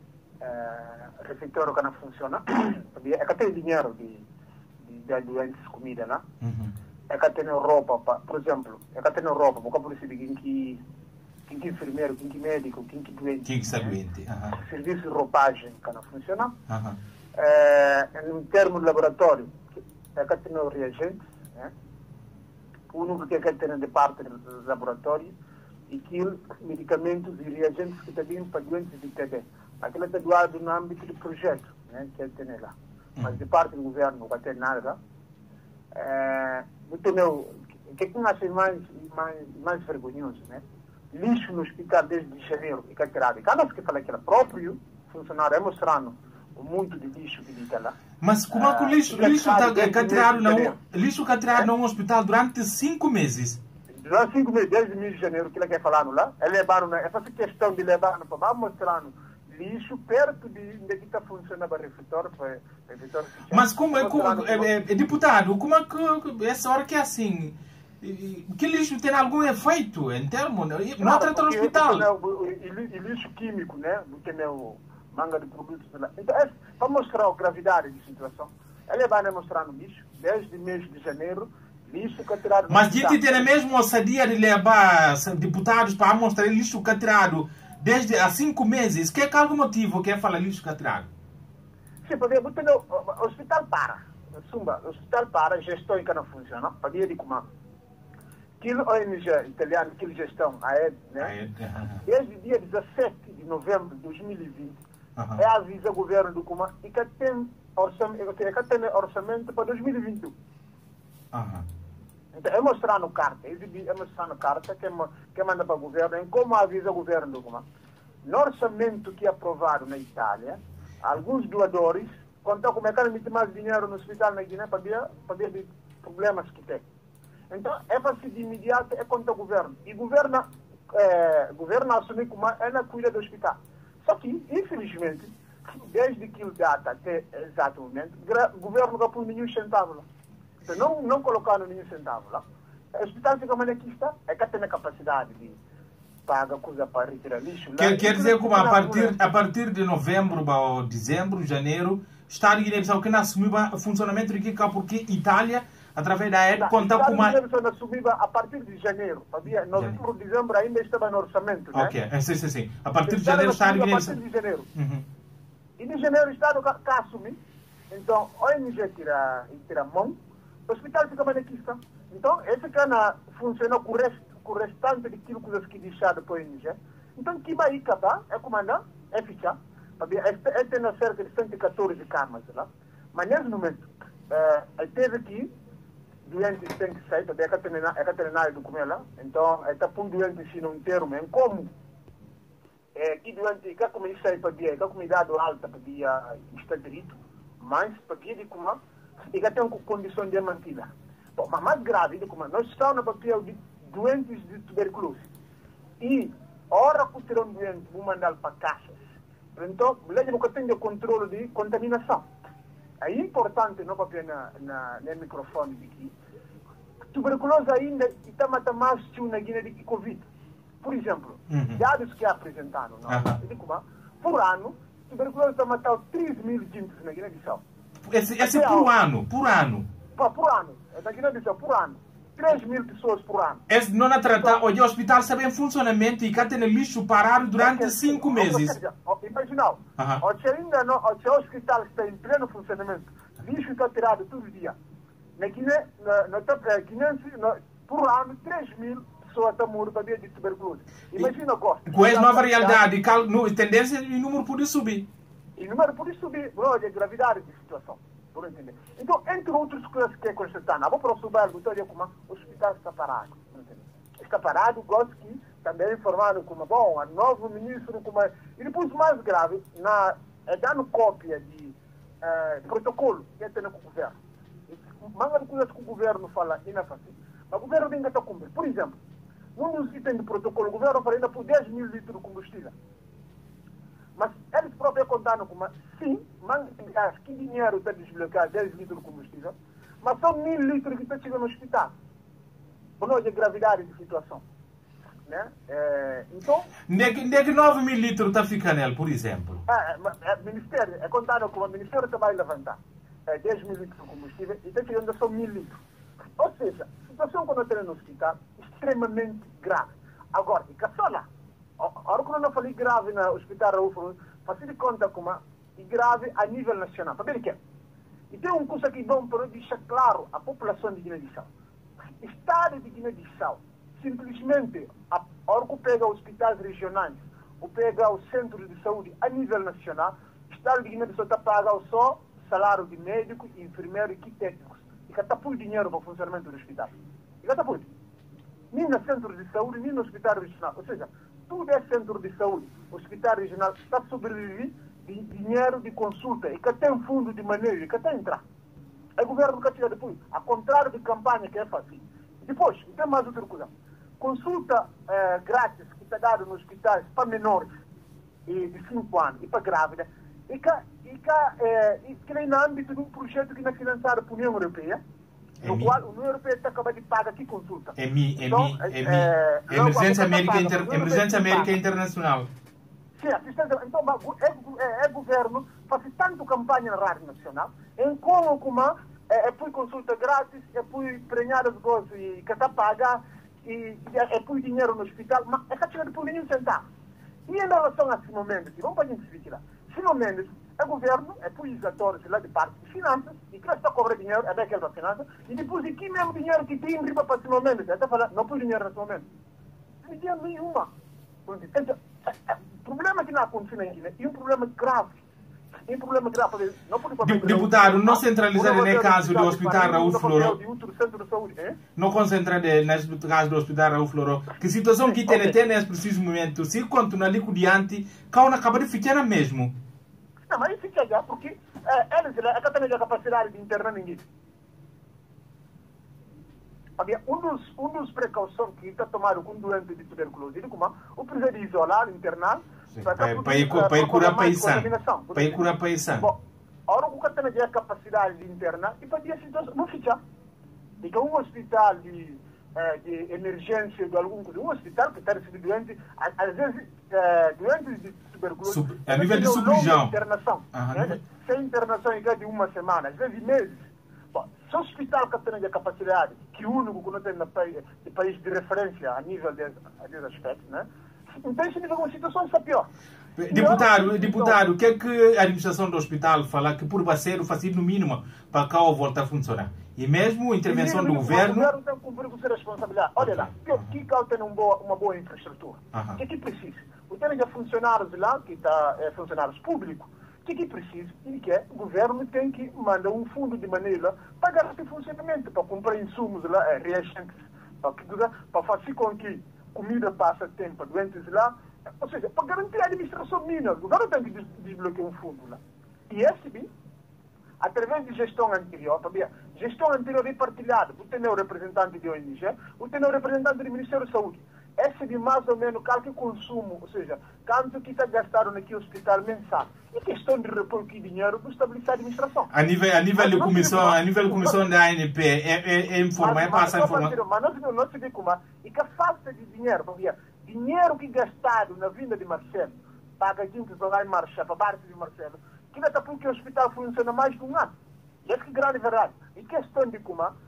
Uh, refeitório que não funciona, é que tem dinheiro de, de, de doentes comida lá, uhum. É que tem roupa, pra, por exemplo, é que tem roupa, porque por isso quem que quem que enfermeiro, quem que médico, quem que doente, quem que está doente, uhum. Serviço de roupagem que não funciona, uhum. uh, em termos de laboratório, é que tem reagentes, né? O único que é que tem de parte do laboratório e que medicamentos e reagentes que também para doentes de T B. Aquilo está doado no âmbito do projeto, né, que ele tem lá. Mas de parte do governo não tem nada. É, o que é que nós achamos mais, mais, mais vergonhoso, né? Lixo no hospital desde janeiro e catirado. Cada vez que fala que era próprio funcionário é mostrando o muito de lixo que está lá. Mas como é que o lixo está catirado lixo catirado num hospital durante cinco meses? Durante cinco meses, desde o mês de janeiro, que ele quer falar lá, é levar, é fazer questão de levar para mostrando lixo perto de onde está funcionando o refeitório. Mas como é, como, é, é, é deputado, como é que essa hora que é assim, que lixo tem algum efeito em termos, não trata no hospital? O lixo químico, né, que é o manga de produtos. Então, é para mostrar a gravidade da situação. Ele vai mostrando lixo desde o mês de janeiro. Lixo catirado. Mas gente tem mesmo ousadia de levar deputados para mostrar lixo catirado desde há cinco meses. Que é algum motivo que é falar lixo catirado? Sim, porque o hospital para. Sumba, o hospital para, a gestão que não funciona. Para dia de comando. Aquilo O N G italiano, aquela gestão, a E D, né? A E D, uh-huh. Desde o dia dezassete de novembro de dois mil e vinte, uh-huh. É avisa o governo do comando e que tem orçamento, que tem orçamento para dois mil e vinte e um. Uh-huh. Então, é mostrar no carta, é mostrar no carta que, que manda para o governo, em como avisa o governo do comando. No orçamento que é aprovado na Itália, alguns doadores contam como é que meter mais dinheiro no hospital na Guiné para ver, para ver problemas que tem. Então, é para se de imediato, é contra o governo. E o governo, é, governo assumir como é na cuida do hospital. Só que, infelizmente, desde aquele data até exato momento, o governo não põe nenhum centavo lá. Se não, não colocar nenhum centavo lá, o hospital fica mais aqui está, é que tem a capacidade de pagar coisa para retirar lixo. Quer, quer dizer como a partir, a partir de novembro ou dezembro, janeiro, está a Guiné-Bissau que não assumiu o funcionamento de Kika porque Itália, através da E D, conta com uma... Itália assumiu a partir de janeiro, sabia? Novembro, dezembro ainda estava no orçamento, né? Ok, sim, sim, sim. A partir de janeiro está a Guiné-Bissau. A partir de janeiro. Uhum. E de janeiro o Estado está a assumir. Então, o O N G tira, tira a mão, o hospital fica mais aqui está. Então, esse cana funciona com o, rest, com o restante daquilo que deixado para o O N G. Então, que vai acabar, é comandar, é fichar. Ele tem cerca de cento e catorze camas lá. Mas nesse momento, ele teve aqui, doentes têm que sair, é veterinário do comer lá. Então, ele está pondo doentes assim num termo, em como é, que doente, que como isso aí para dia, que a comunidade alta para dia está direito, mas para dia de comer, e que tem condição de mantida. Bom, mas mais grave, nós estamos no papel de doentes de tuberculose. E, a hora que terão um doente, vou mandar para caixas. Então, o leite que tem o controle de contaminação. É importante, não papel na, na, no microfone aqui, tuberculose ainda está matando mais na Guiné do que Covid. Por exemplo, uhum. dados que apresentaram, não? Uhum. Por ano, tuberculose está matando três mil gente na Guiné-Bissau. Esse, esse por ano, por ano. Por, por ano, na Guiné-Bissau, por ano. três mil pessoas por ano. Esse não é tratado, o hospital está em funcionamento e cá tem lixo parado durante cinco meses. Imagina, o ainda não, o hospital está em pleno funcionamento. Lixo está tirado todo dia. Na Guiné, na, na, Guiné por ano, três mil pessoas estão morrendo para ver de tuberculose. Imagina agora. Com essa nova realidade, a tendência e o número pode subir. E o número pode subir, olha a gravidade da situação. Por entender. Então, entre outras coisas que é constatada, vou para o subarco, estou a como o hospital está parado. escaparado, gosto que também informaram como, bom, a novo ministro, como, e depois mais grave, na, é dando cópia de uh, protocolo que é tendo com o governo. Manga de coisas que o governo fala e não faz. Mas o governo tem que estar cumprindo. Por exemplo, um dos itens do protocolo, o governo fala ainda por dez mil litros de combustível. Mas eles próprios contaram com, sim, manga de gás, que dinheiro está desbloqueado dez litros de combustível, mas são mil litros que estão chegando no hospital. Por nós é gravidade de situação. Né? É, então... Onde é que nove mil litros está ficando ele, por exemplo? É, é, é, ministério, é contado como o Ministério vai levantar é, dez mil litros de combustível e está chegando só mil litros. Ou seja, a situação quando eu tenho no hospital é extremamente grave. Agora, e que só lá, a hora que eu não falei grave no hospital Raúl, faço de conta como é grave a nível nacional. Para ver o que é? E tem um curso aqui bom para deixar claro a população de Guiné-Bissau. Estado de Guiné-Bissau, simplesmente, a hora que pega hospitais regionais, ou pega os centros de saúde a nível nacional, o Estado de Guiné-Bissau está pagando só salário de médico, enfermeiro e técnicos. E que está por dinheiro para o funcionamento do hospital. E que está por nem no centro de saúde, nem no hospital regional. Ou seja, tudo é centro de saúde. O hospital regional está sobrevivendo de dinheiro de consulta e que tem fundo de manejo e que tem entrar. É o governo que chega depois, ao contrário de campanha que é fácil. Depois, tem mais outra coisa. Consulta eh, grátis que está dada nos hospitais para menores e de cinco anos e para grávidas, e que, e que, eh, e que no âmbito de um projeto que é financiado pela União Europeia, no Emi. qual a União Europeia está acabando de pagar aqui consulta. Emi, então, Emi, eh, Emi. eh, Emergência logo, América, paga, Inter... Emergência América Internacional. Sim, assistência. Então, é, é, é governo faz tanto campanha na Rádio Nacional, em como uma é, é por consulta grátis, é por prenhar os gozos e que está paga, e é, é por dinheiro no hospital, mas é que chega por nenhum centavo. E em relação a Simão Mendes, vamos para a gente se lá. Simão Mendes é governo, é por os atores lá de parte de finanças, e que está a cobrar dinheiro, é daquele para finanças, e depois aqui mesmo dinheiro que tem em riba para Simão Mendes, até falar, não põe dinheiro na Simão Mendes. Não tem dinheiro nenhuma. Então, o problema que não acontece na Guiné é um problema grave. É um problema grave. Não pode Deputado, não centralizar no caso do Hospital Raúl Floró. Não concentrar no caso do Hospital Raúl Floró. Que situação que tem até nesse preciso momento, se continuar ali diante, cada um acaba de ficar mesmo. Não, mas fica já, porque eles têm a capacidade de internar ninguém. Um dos, um dos precauções que está tomado com doente de tuberculose, como o precisa de isolar, internar, para ir curar paisano. Para ir curar paisano. Bom, a hora que o cara tem a capacidade de internar, e para a situação, não fica. E que um hospital de, de emergência de algum um hospital que está recebendo doente, às vezes, doentes de tuberculose, Sub, a nível de sublijão. Internação. Né? Sem internação em de uma semana, às vezes meses. Bom, se o hospital que tem a capacidade, que o único que não tem no país, de país de referência a nível desses aspectos, né? Então isso é uma situação está pior. Deputado, e deputado, o que é que a administração do hospital fala que por baseiro faz no mínimo para cá voltar a funcionar? E mesmo a intervenção do governo... O governo tem que cumprir com sua responsabilidade. Olha lá, que cá tem uma boa, uma boa infraestrutura. O que é que precisa? O tem de funcionários lá, que está é, funcionários públicos, o que é que precisa? Ele quer, o governo tem que mandar um fundo de maneira para garantir funcionamento, para comprar insumos lá, é, reagentes, para, para fazer com que comida passe tempo doentes lá, ou seja, para garantir a administração mínima, o governo tem que desbloquear um fundo lá. E esse bem, através de gestão anterior, também, gestão anterior é partilhada, o tem o representante da O N G, o tem o representante do Ministério da Saúde. Esse de mais ou menos qualquer consumo, ou seja, quanto que está gastado naquele hospital mensal. É questão de repor que dinheiro para estabilizar a administração. A nível, a nível de comissão, a nível de comissão da A N P, é, é, é informar, é passar informação. Mas não, não se vê como é, e que a falta de dinheiro, porque dinheiro que gastado na vinda de Marcelo, paga gente para lá em Marcha, para parte de Marcelo, que vai estar porque o hospital funciona mais de um ano. E essa que é grande verdade. E questão de como uh,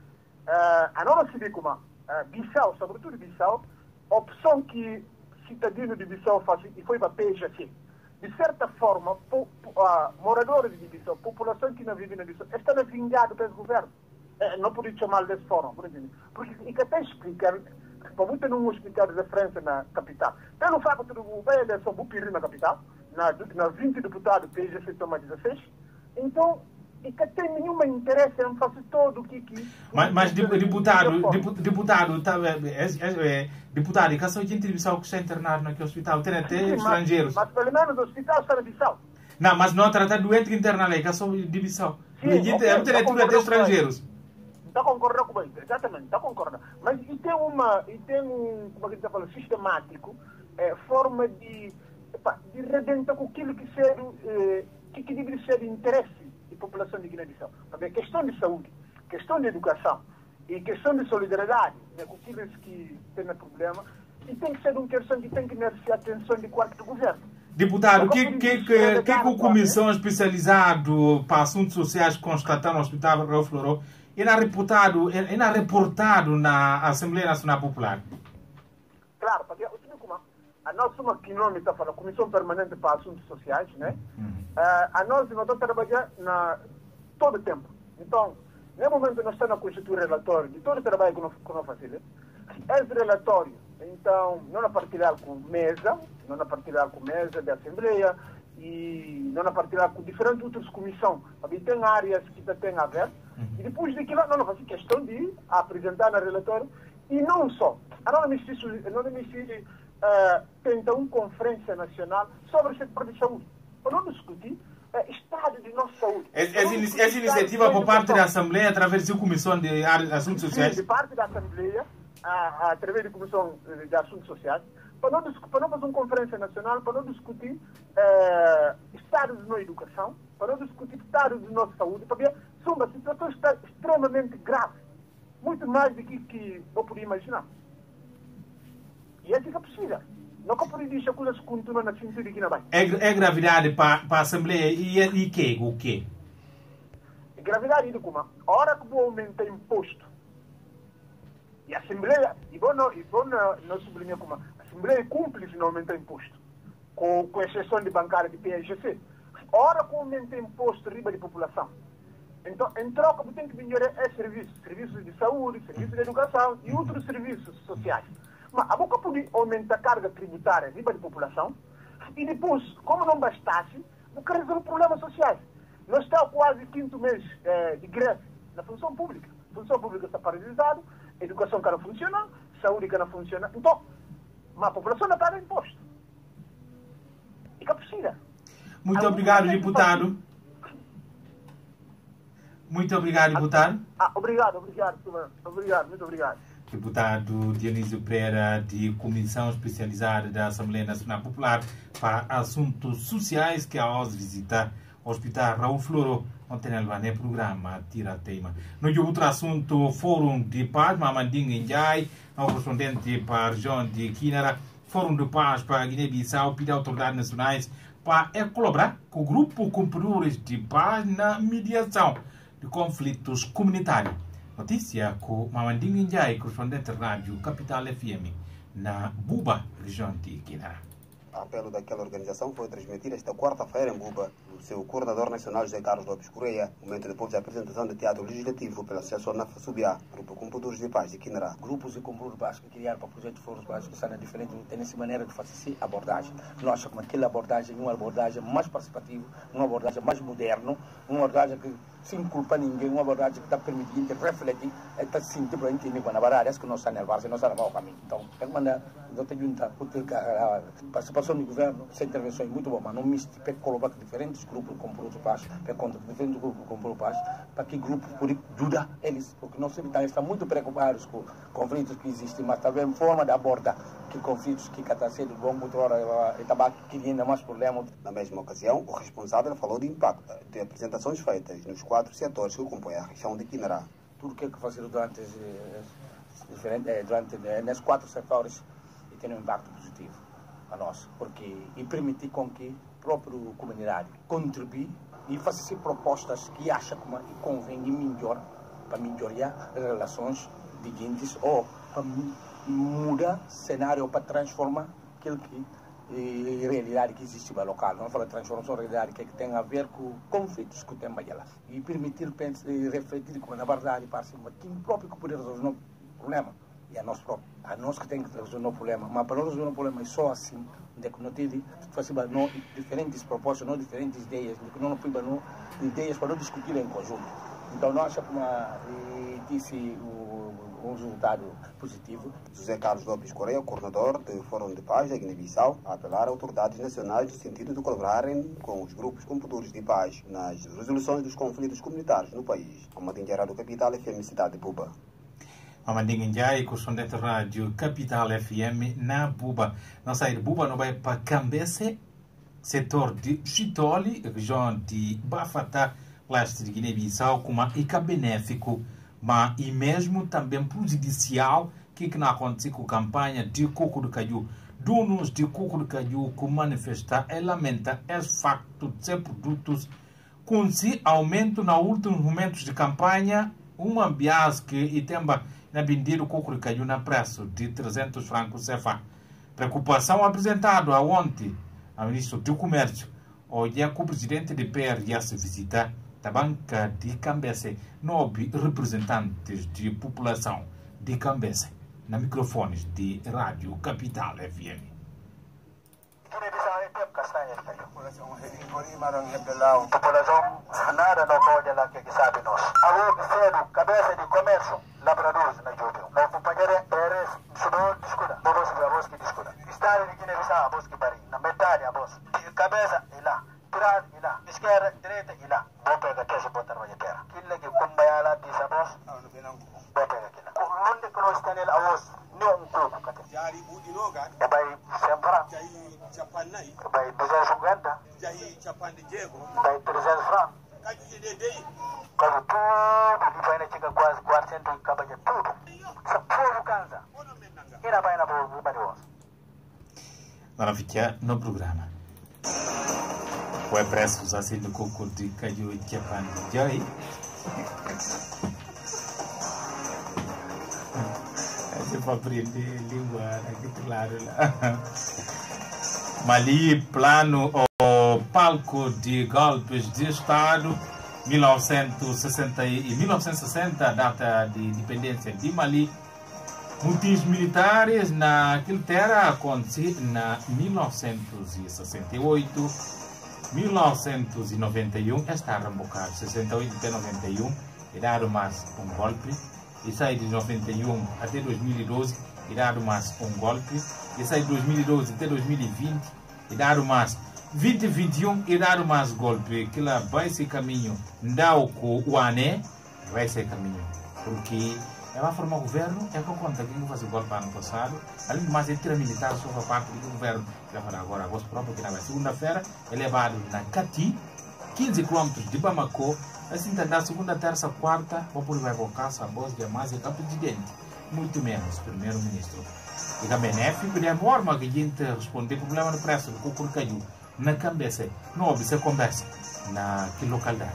a não se vê como uh, Bissau, sobretudo Bissau, a opção que cidadino de Bissau faz e foi para P G C. De certa forma, po, po, uh, moradores de Bissau, população que não vive na Bissau, estão vingados pelo governo. É, não podia chamar dessa forma, por exemplo. Porque, e que até explicar, para muito num hospital de referência na capital, pelo facto de o vai eleição Bupiri na capital, na, na vinte deputados, P G C toma dezesseis, então, e que tem nenhum interesse em fazer todo o que... que mas, mas deputado, deputado, tá, é, é, é, deputado, e que a sua gente de Bissau que está internado naquele hospital, tem até sim, estrangeiros. Mas, mas pelo menos o hospital está na Bissau. Não, mas não trata doente internado aí, que a sua de Bissau. Sim, gente, okay, é, tem até estrangeiros. Está concordando com isso, exatamente, está concordando. Mas e tem uma, e tem um, como a gente fala, sistemático, é, forma de, epa, de redentar com aquilo que ser, é, que, que deve ser de interesse da população de Guiné-Bissau. Porque questão de saúde, questão de educação e questão de solidariedade, né, com aqueles que têm problema, e tem que ser uma questão que tem que merecer a atenção de qualquer governo. Deputado, o que, que, que, que, que a Comissão Especializada para Assuntos Sociais constatou no Hospital Raul Floró e na reportado, e na reportado na Assembleia Nacional Popular? Claro, porque a nossa uma quilômetro para a Comissão Permanente para Assuntos Sociais, né? Uhum. Uh, a nós nós trabalhamos na todo o tempo. Então, no momento nós estamos na constituir relatório de todo o trabalho que nós, que nós fazemos. Esse relatório, então, não é partilhar com mesa, não é partilhar com mesa da Assembleia e não é partilhar com diferentes outras comissões. Tem áreas que têm a ver. Uhum. E depois daquilo, não faz questão de apresentar no relatório. E não só. A não me uh, tenta uma conferência nacional sobre o setor de saúde. Para não discutir uh, estado de nossa saúde. Essa iniciativa por parte da Assembleia, através da Comissão de Assuntos Sociais? Sim, de parte da Assembleia, uh, através da Comissão de Assuntos Sociais, para não, para não fazer uma conferência nacional, para não discutir uh, estado de nossa educação, para não discutir estado de nossa saúde, porque são uma situação extremamente grave. Muito mais do que, que eu podia imaginar. E é que é possível. Não que eu podia dizer que as coisas continuam na cintura aqui na Bahia. É, é gravidade para a Assembleia e, e que? O quê? É gravidade de como? A hora que vou aumentar imposto, e a Assembleia, e vou não, e vou não, não sublinhar como, a Assembleia cumpre se não aumentar imposto, com, com exceção de bancária de P S G C. A hora que aumenta imposto riba de população, então, em troca, você tem que melhorar esses serviços, serviços de saúde, serviços de educação e outros serviços sociais. Mas a boca pode aumentar a carga tributária riba de população e depois, como não bastasse, você resolve problemas sociais. Nós estamos quase quinto mês eh, de greve na função pública. A função pública está paralisada, a educação que não funciona, a saúde que não funciona. Então, mas a população não paga imposto. E que é possível. Muito obrigado, deputado. Muito obrigado, deputado. Ah, obrigado, obrigado, obrigado, muito obrigado. Deputado Dionísio Pereira, de Comissão Especializada da Assembleia Nacional Popular para Assuntos Sociais, que a hoje visita o Hospital Raul Floró, onde tem o programa Tira Teima. No outro assunto, Fórum de Paz, Mamandinho Njai, o correspondente para a região de Quinara, Fórum de Paz para Guiné-Bissau, pede autoridades nacionais para colaborar com o grupo Cumpridores de Paz na mediação de conflitos comunitários. Notícia com Mamandinho Njai, correspondente rádio Capital F M, na Buba, região de Quinara. O apelo daquela organização foi transmitido esta quarta-feira em Buba, do seu coordenador nacional José Carlos Lopes Correia, momento depois da apresentação de teatro legislativo pela Associação Nafasubiá, Grupo Cumpridores de Paz de Quinara. Grupos de cumpridores de paz que criaram para o projeto de Fórum de Paz que são diferentes, têm essa maneira de fazer essa abordagem. Nós achamos que aquela abordagem é uma abordagem mais participativa, uma abordagem mais moderna, uma abordagem que sem culpa ninguém, uma abordagem que está permitindo refletir, está se sentindo para entender quando a barra que nós estamos nervosos e nós estamos ao caminho. Então, é uma maneira de te juntar, a participação do governo, essa intervenção é muito boa, mas não miste para colocar diferentes grupos com produtos de paz, para contra diferentes grupos com produtos de paz, para que grupos podem ajudar eles, porque nós sempre estamos muito preocupados com conflitos que existem, mas também forma de abordar que conflitos que está sendo longo, outra hora está criando mais problemas. Na mesma ocasião, o responsável falou de impacto de apresentações feitas nos quatro setores que compõem a região de Quinara. Tudo que é que fazer durante, diferente, durante nesses quatro setores e tem um impacto positivo a nós, porque e permitir com que a própria comunidade contribua e faça propostas que acha que convém e melhor para melhorar as relações vigentes ou para mudar cenário, para transformar aquilo que e realidade que existe no local. Não fala de transformação de realidade que, é que tem a ver com conflitos que tem lá. E permitir pensar, refletir com a verdade para cima que o próprio que poder resolver o problema. e a nós próprios. A nós que tem que resolver o problema. Mas para nós resolver o problema é só assim, de que não tive não, diferentes propostas, não diferentes ideias, de que não fui não, ideias para não discutir em conjunto. Então nós achamos que uma, e disse o, um resultado positivo. José Carlos Lopes Correia, coordenador do Fórum de Paz da Guiné-Bissau, a apelar a autoridades nacionais no sentido de colaborarem com os grupos promotores de paz nas resoluções dos conflitos comunitários no país. Amadinho do Capital F M Cidade de Buba. Amadinho Jai, correspondente rádio Capital F M na Buba. Não sair de Buba, não vai para Cambesse, setor de Chitoli, região de Bafata, leste de Guiné-Bissau, com uma ica benéfico, mas e mesmo também prejudicial, que que não acontece com a campanha de coco de caju. Donos de coco de caju que manifestar e lamenta é facto de ser produtos com se aumento nos últimos momentos de campanha, uma ambiance que e temba na vender o coco de caju na preço de trezentos francos C F A. Preocupação apresentada ontem ao ministro do Comércio, hoje com o presidente de P R S visita da banca de Cambesse, nove representantes de população de Cambesse, na microfones de Rádio Capital F M. População nada não pode lá que sabe nós. Alô, cedo, cabeça de comércio, labradores na Júbilo. Não companheiro, Pérez, Sudor, discuta. Vamos ver a voz que discuta. Estado de Guiné-Bissau, a voz que pari. Na metade a voz. Cabeça e lá. Tirado e lá. Esquerda, direita e lá. Vou pegar que se pode trabalhar terra. Quilla que cumbaya lá diz a voz. Vou pegar aquilo. Onde que nós estamos a voz? Não um pouco, cara. Jari budi noga. É vai sempre. Jai Japanai. Vai duzentos e cinquenta. Jai Japan de Diego. Vai trezentos francos. Kaji de dei. Kaji tudo. E vai na chega quase quatrocentos e cabanha tudo. Sa povo cansa. Era vai na povo para nós. Nós fica no programa. O é preço usar assim do coco de caju e Japan de Jai. Para aprender língua aqui claro lá. Mali, plano ou palco de golpes de Estado, mil novecentos e sessenta e mil novecentos e sessenta, data de independência de Mali. Muitos militares naquela terra aconteceu na mil novecentos e sessenta e oito, mil novecentos e noventa e um, está rembocado, sessenta e oito até noventa e um, e daram mais um golpe. E sai de noventa e um até dois mil e doze e daram mais um golpe. E sai de dois mil e doze até dois mil e vinte e daram mais vinte e vinte e um e daram mais golpe. Que lá vai ser caminho. Ndao com o ANE vai ser caminho. Porque é uma forma do governo, é que conta que não faz o golpe ano passado. Além de mais, ele tira militar só a parte do governo. Ele vai agora, agosto próprio, que na segunda-feira, é levado na Cati, quinze quilômetros de Bamako. Assim, da segunda, terça, quarta, o povo vai colocar a voz de mais é presidente, muito menos primeiro-ministro. E a benéfico de norma que a gente responde o problema do preço do coco de caju na Cambesse, não houve essa conversa naquele localidade.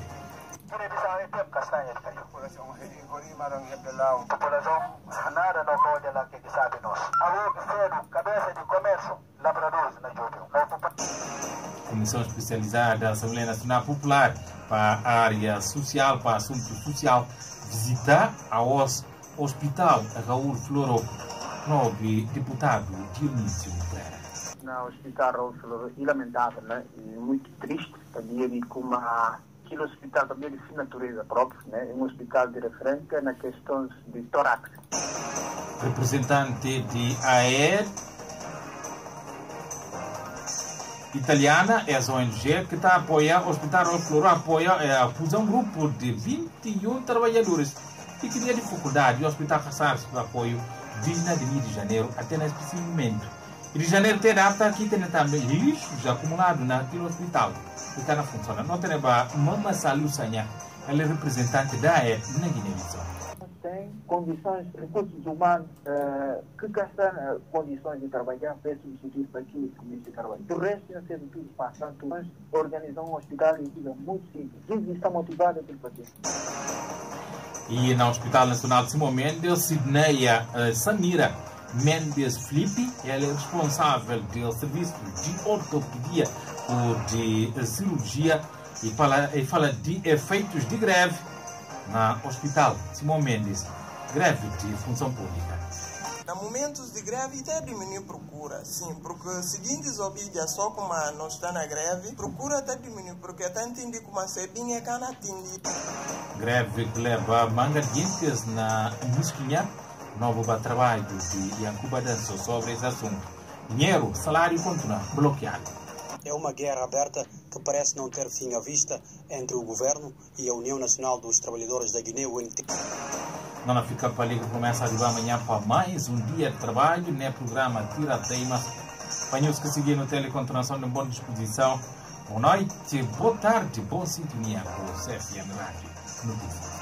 População nada não pode lá que sabe nós. Alô, cedo, cabeça de comércio, labradores na Júbilo. Comissão Especializada da Assembleia Nacional Popular para a área social, para assunto social, visitar ao hospital Raul Floro, novo deputado Dionísio Pereira. No hospital Raul Floro, é lamentável, né? E muito triste, também como aquele hospital também de natureza própria, né? É um hospital de referência na questões de tórax. Representante de A E D italiana, é a O N G que está a apoiar o Hospital Raul Floro, apoia é, um grupo de vinte e um trabalhadores que cria dificuldade. O hospital passar-se para apoio digna de Rio de Janeiro até nesse momento. Rio de Janeiro tem data que tem também lixos acumulados naquele hospital que está na função. Não tem Mama Salou Sanha, ela é representante da A E D na Guiné-Bissau. Tem condições, recursos humanos uh, que gastam uh, condições de trabalhar para substituir para aquilo que começa a trabalhar. Do resto, não ser tudo bastante, mas organizar um hospital é muito simples. Eles estão motivados para fazer. E no Hospital Nacional de Simão Mendes, Sidneia uh, Samira Mendes Felipe, ela é responsável do serviço de ortopedia ou de uh, cirurgia e fala, e fala de efeitos de greve no Hospital Simão Mendes, greve de função pública. Há momentos de greve até diminuir procura, sim, porque seguintes obídias só como não está na greve, procura até diminuir, porque até entende como a sebinha que não atende. Greve que leva mangarguintes na Musquinha, novo trabalho de Yankuba Danço sobre esse assunto. Dinheiro, salário continua bloqueado. É uma guerra aberta que parece não ter fim à vista entre o governo e a União Nacional dos Trabalhadores da Guiné, U N T. Não fica para ali que começa a arribar amanhã para mais um dia de trabalho, né? Programa Tira Teima. Panhos que seguir no telecontração de boa disposição. Boa noite, boa tarde, boa sintonia com o C F M Rádio Notícias.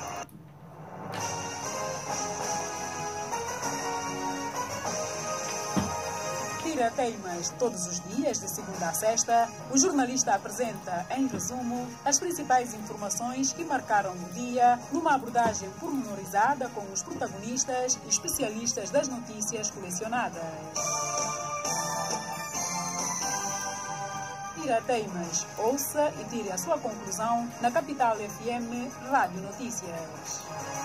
Tira Teimas, todos os dias, de segunda a sexta, o jornalista apresenta, em resumo, as principais informações que marcaram o dia, numa abordagem pormenorizada com os protagonistas e especialistas das notícias colecionadas. Tira Teimas, ouça e tire a sua conclusão na Capital F M Rádio Notícias.